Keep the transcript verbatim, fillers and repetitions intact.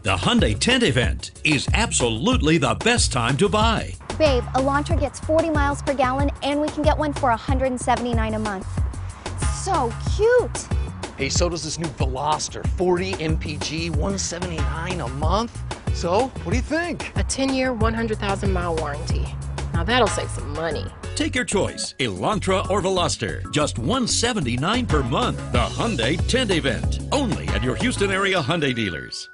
The Hyundai tent event is absolutely the best time to buy. Babe, Elantra gets forty miles per gallon and we can get one for one hundred seventy-nine dollars a month. So cute. Hey, so does this new Veloster, forty M P G, one seventy-nine a month. So, what do you think? A ten-year, one hundred thousand mile warranty. Now that'll save some money. Take your choice, Elantra or Veloster. Just one seventy-nine per month. The Hyundai tent event. Only at your Houston area Hyundai dealers.